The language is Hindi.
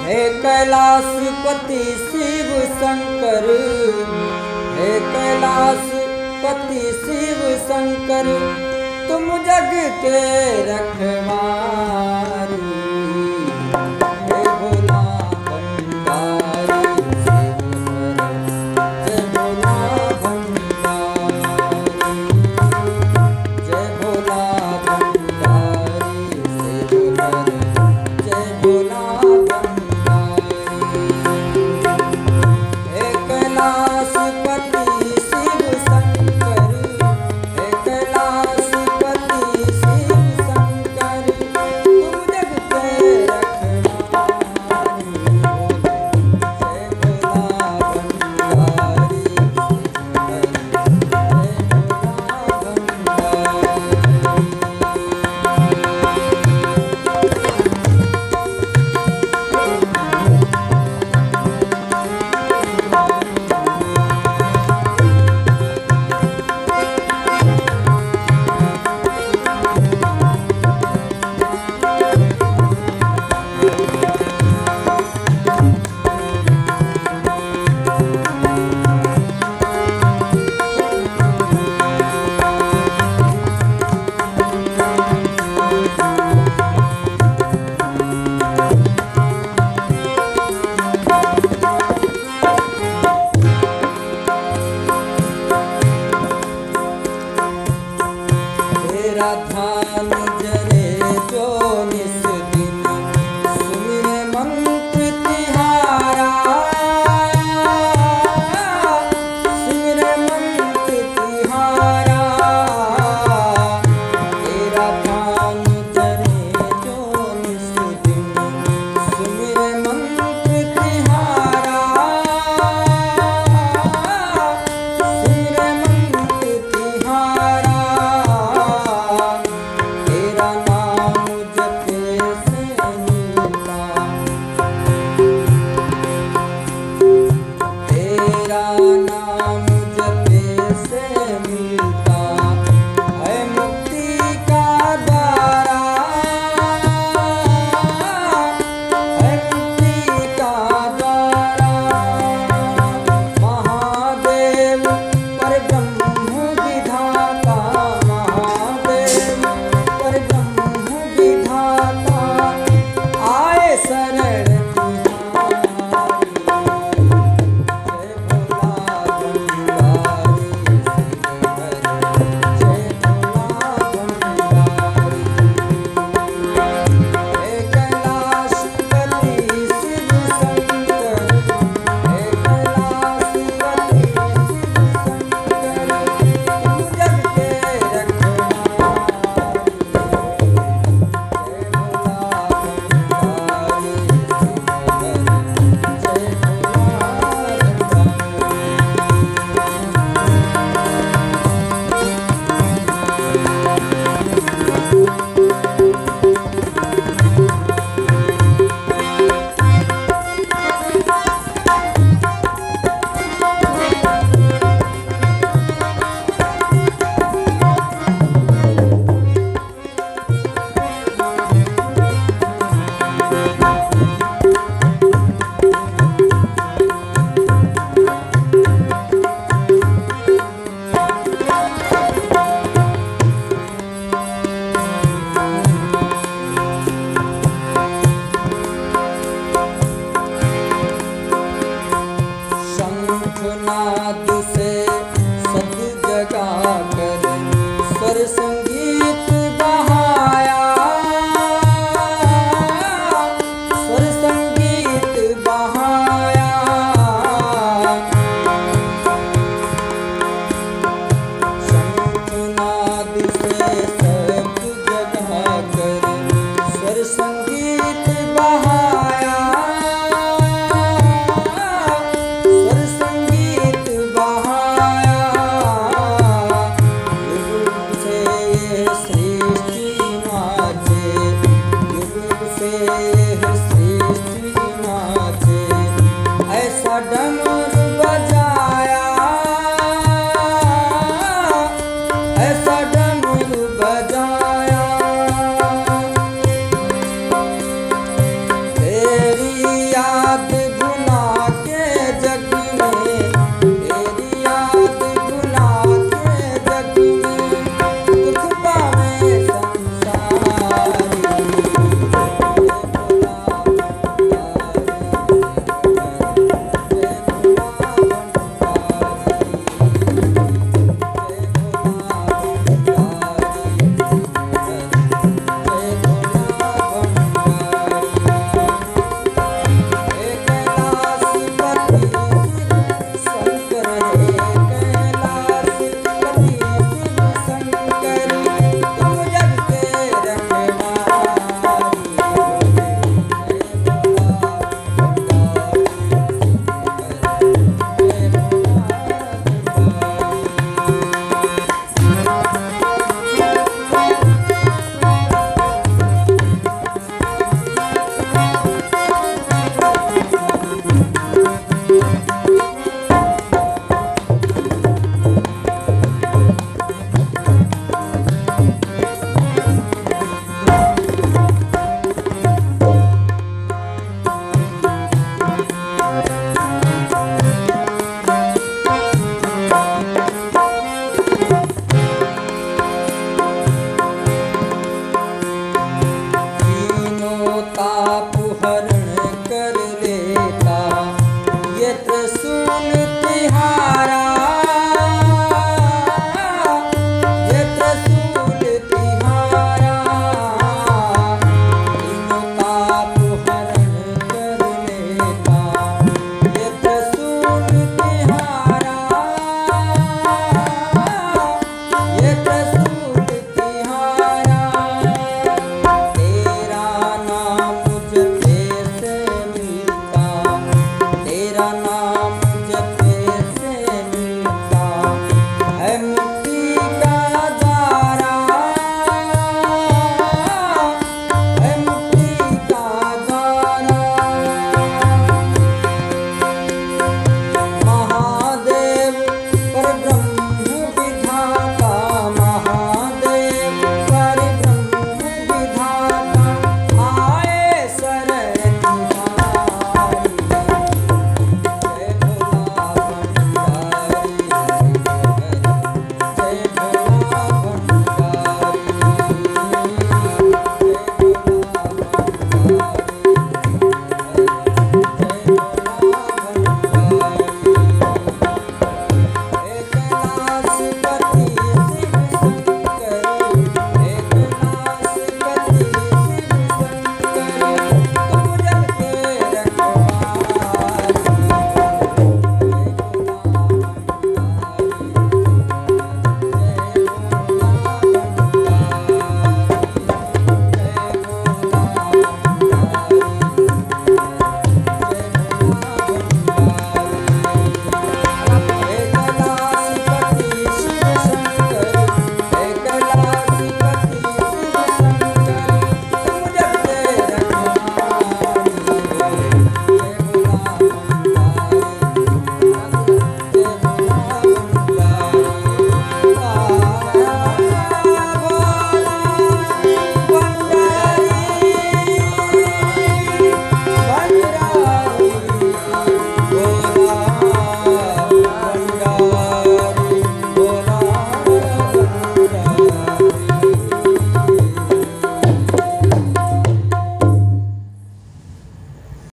हे कैलाशपति शिव शंकर, हे कैलाशपति शिव शंकर, तुम जग के रखवारे। हे भोला भंडारी शिव हर, जय भोला भंडारी, जय भोला भंडारी शिव हर, जय भोला भंडारी। हे कैलाशपति शिव शंकर, हे कैलाशपति शिव शंकर, तुम जग के रखवारे। जय भोला भंडारी शिव हर, जय तेरा ध्यान जरे जो निस दिन, सुमिरे मंत्र तिहारा, सुमिरे मंत्र तिहारा। तेरा ध्यान जरे जो निस दिन, सुमिरे मंत्र तिहारा, सुमिरे मंत्र तिहारा। तेरा नाम जपे से मिलता, तेरा नाम जपे से मिलता है मुक्ति का द्वारा, है मुक्ति का द्वारा। महादेव परब्रह्म विधाता, महादेव परब्रह्म विधाता, आए शरण तुम्हारी। जय भोला भंडारी शिव हर, जय भोला भंडारी। हे कैलाशपति शिव शंकर, हे कैलाशपति शिव शंकर, तुम जग के रखवारे। जय भोला भंडारी शिव हर, जय भोला शंखनाद से सद जगा कर स्वर संगीत बहाया, स्वर संगीत बहाया। शंखनाद से सद जगा कर स्वर संगीत बहाया, स्वर संगीत बहाया। युग से ये सृष्टि नाचे, युग से